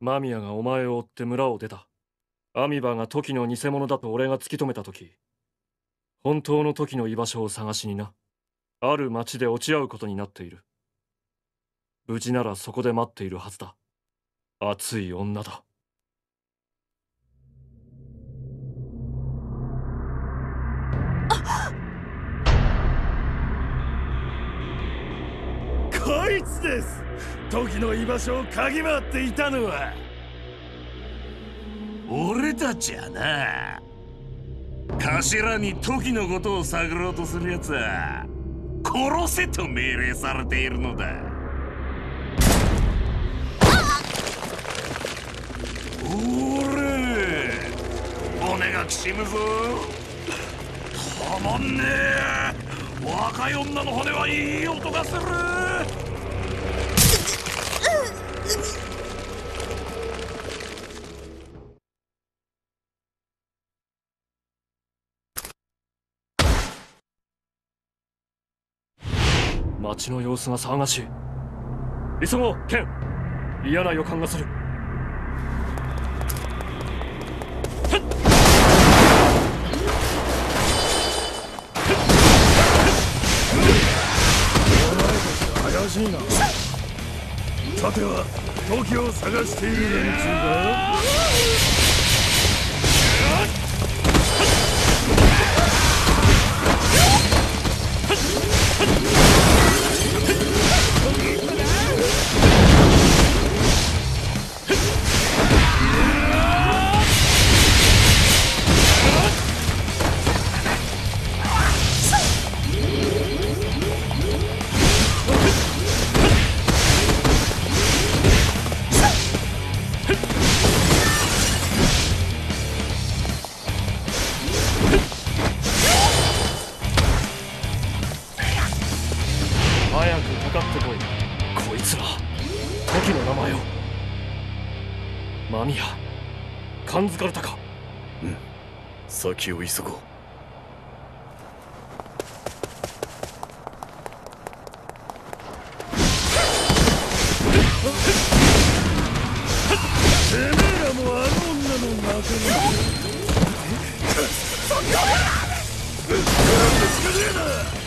間宮がお前を追って村を出た。アミバがトキの偽物だと俺が突き止めたとき、本当のトキの居場所を探しにな。ある町で落ち合うことになっている。無事ならそこで待っているはずだ。熱い女だ。 こいつです。トキの居場所を嗅ぎ回っていたのは。 俺たちはな、頭にトキのことを探ろうとするやつは殺せと命令されているのだ。おれ、骨がきしむぞ。たまんねえ。若い女の骨はいい音がする。 町の様子が騒がしい。急ごう、ケン。嫌な予感がする。 怪しいな。さてはトキを探している連中か。 早くかかってこい。こいつらトキの名前を。間宮、感づかれたか。 うん、先を急ごう。てめえらもあの女の仲間。そんなぶっ殺すしかねえな。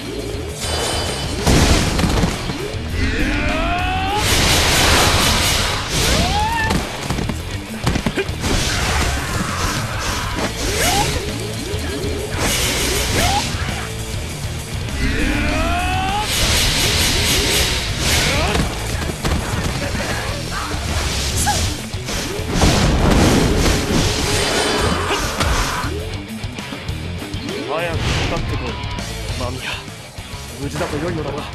早くかかってこい。間宮、無事だと良いのだが。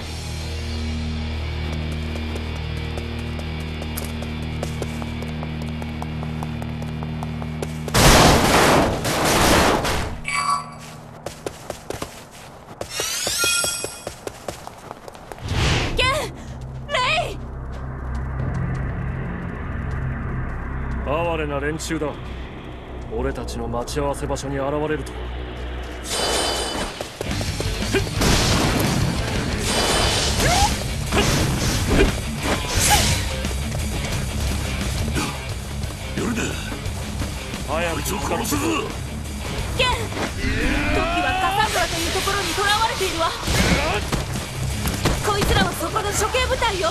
哀れな連中だ。俺たちの待ち合わせ場所に現れるとは。 夜だ。 早くこいつを殺すぞ。 ケン、トキはカサンドラというところに囚われているわ。こいつらはそこの処刑部隊よ。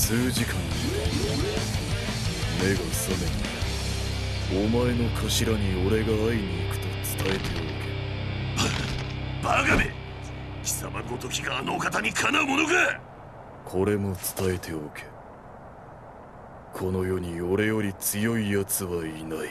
数時間目が覚めた。お前の頭に俺が会いに行くと伝えておけ。 バカめ、貴様ごときがあのお方にかなうものか。 これも伝えておけ。この世に俺より強い奴はいない。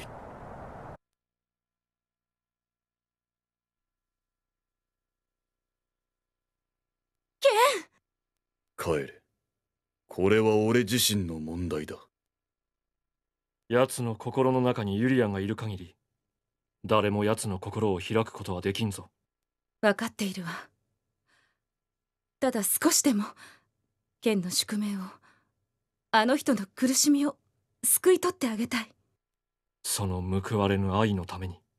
ケン。 帰れ。これは俺自身の問題だ。 奴の心の中にユリアンがいる限り、誰も奴の心を開くことはできんぞ。 分かっているわ。ただ少しでもケンの宿命を、あの人の苦しみを救い取ってあげたい。 その報われぬ愛のために。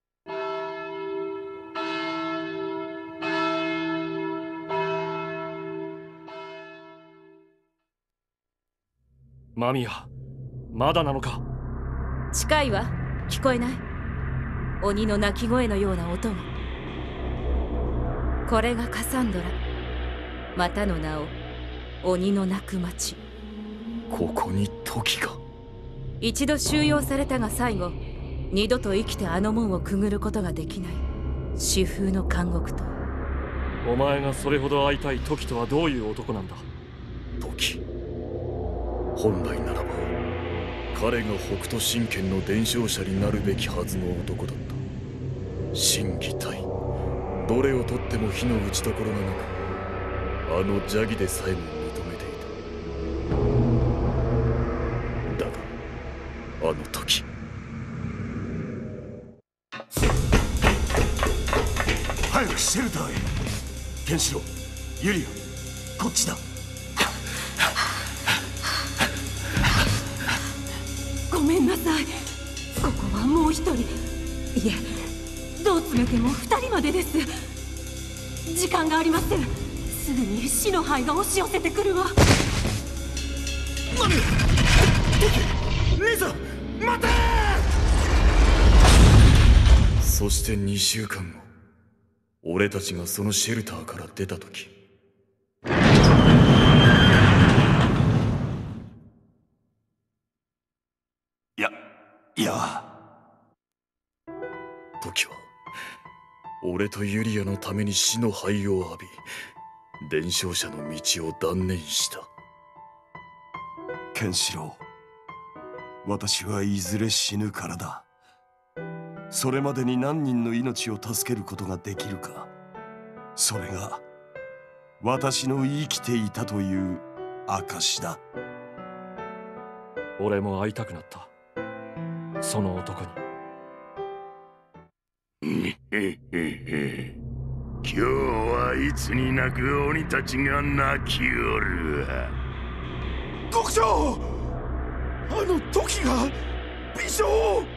マミア、まだなのか。 近いわ。聞こえない？鬼の鳴き声のような音が。これがカサンドラ、またの名を鬼の鳴く町。 ここに時が。 一度収容されたが最後、二度と生きてあの門をくぐることができない至風の監獄と。 お前がそれほど会いたい時とはどういう男なんだ。 時、本来ならば彼が北斗神拳の伝承者になるべきはずの男だった。心技体、どれをとっても火の打ちどころがなく、あの邪気でさえも認めていた。だがあの時、 早くシェルターへ。ケンシロウ、ユリア、こっちだ。 ごめんなさい。ここはもう一人、いえ、どう詰めても2人までです。時間がありません。すぐに死の灰が押し寄せてくるわ。 リザ、待て。 そして2週間後、俺たちがそのシェルターから出た時、 いや時は俺とユリアのために死の灰を浴び、伝承者の道を断念した。 ケンシロウ、私はいずれ死ぬからだ。それまでに何人の命を助けることができるか、それが私の生きていたという証だ。 俺も会いたくなった、その男に。 今日はいつになく鬼たちが泣きおる。 国長、あの時が美女。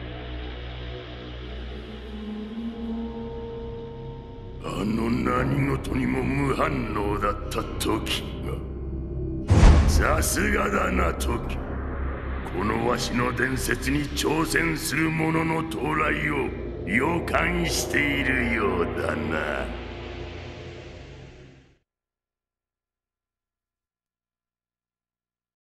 あの何事にも無反応だった時が、さすがだな時。このわしの伝説に挑戦する者の到来を予感しているようだな。